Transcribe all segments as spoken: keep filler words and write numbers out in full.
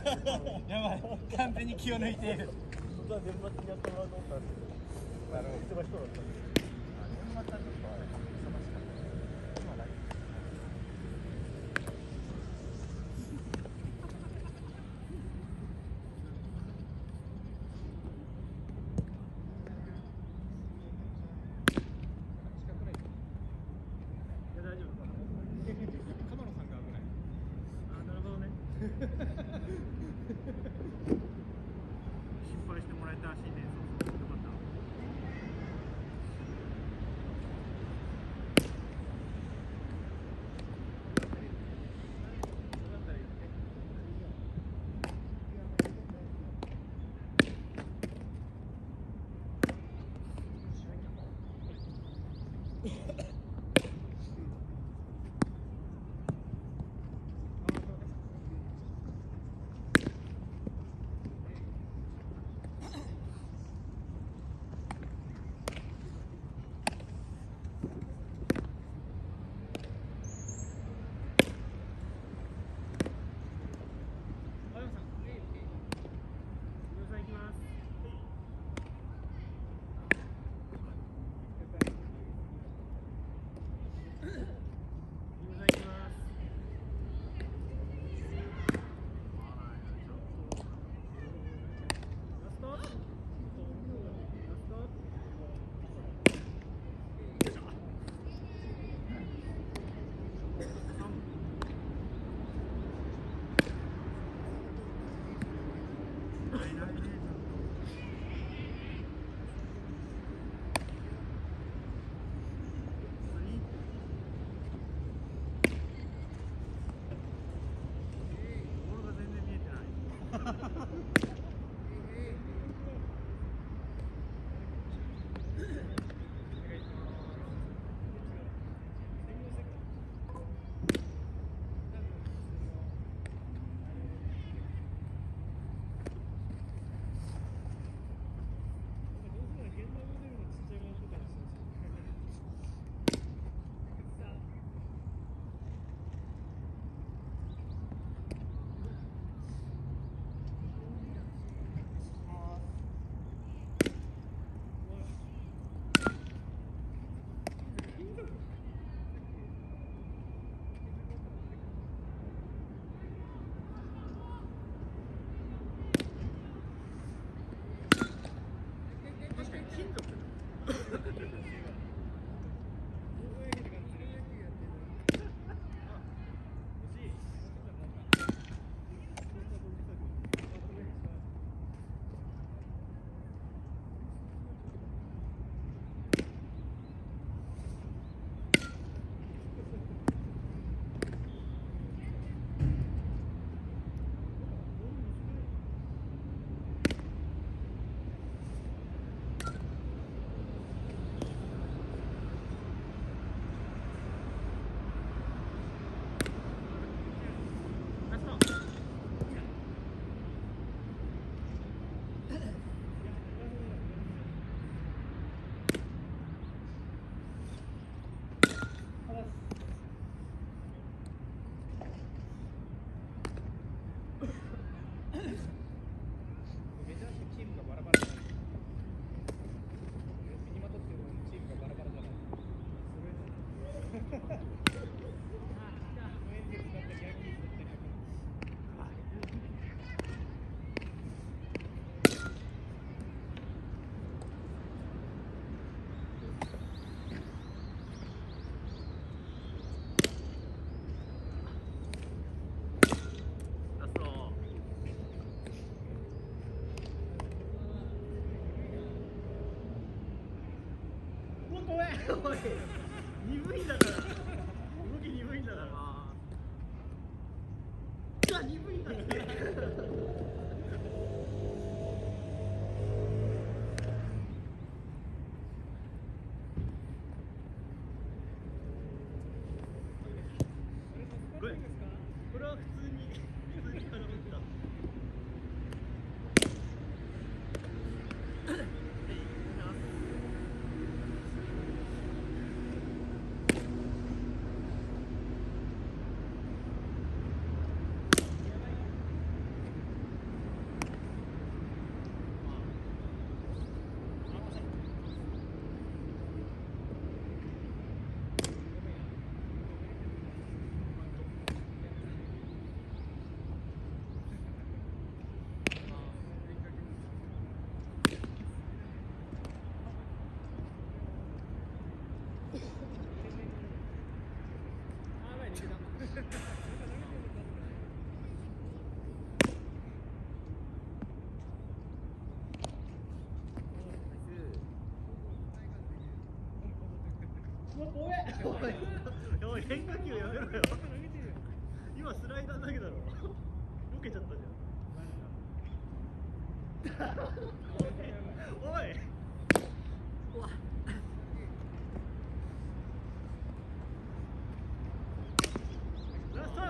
やばい、完全に気を抜いている。 本当は年末にやってもらおうと思ったんですけど、あの忙しそうだったんです。年末はちょっとあれ忙しかった。今ない。 心配してもらえたらしいね。そうそう、よかった。 おい、鈍いんだから。動き鈍いんだから。いや、鈍いんだって。これ、これは普通に、普通に空振った。 こ怖え。おいおい、変化球やめろよ。今スライダーだけだろ。避けちゃったじゃん。おい。うわ。ラスト。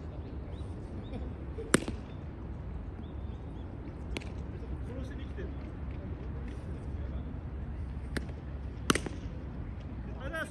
殺しに来てる。ありがとうございます。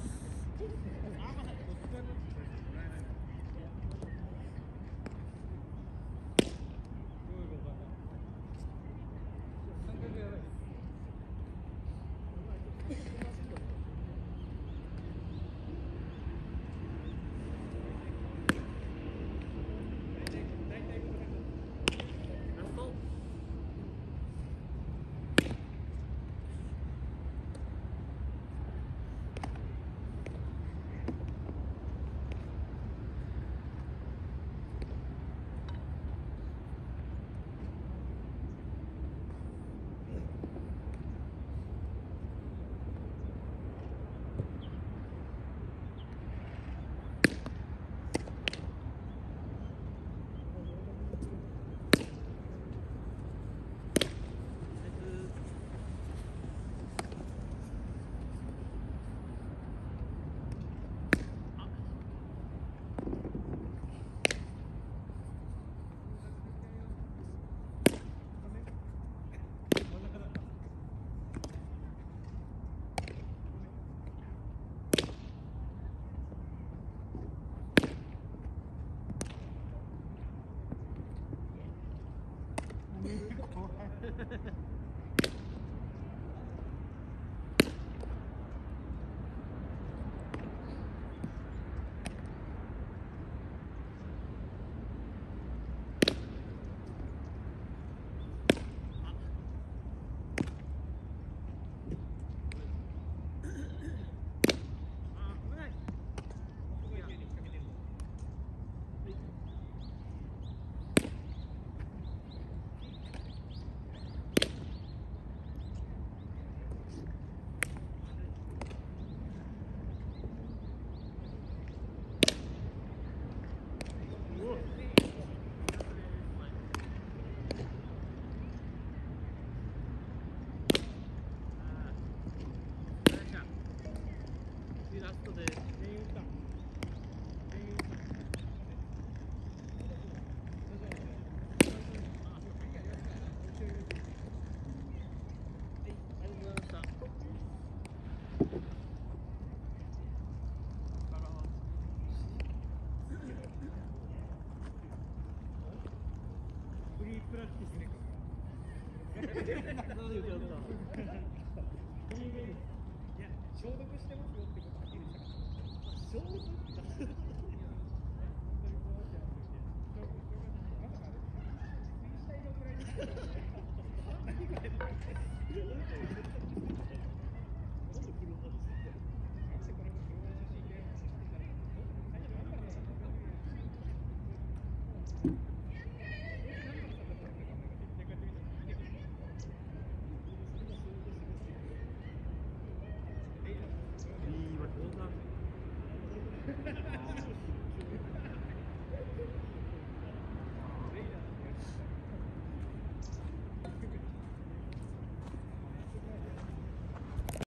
プラクティスね。何よかった。いや、消毒してますよってことはっきりしたかった。消毒だ。いいわ、こんな。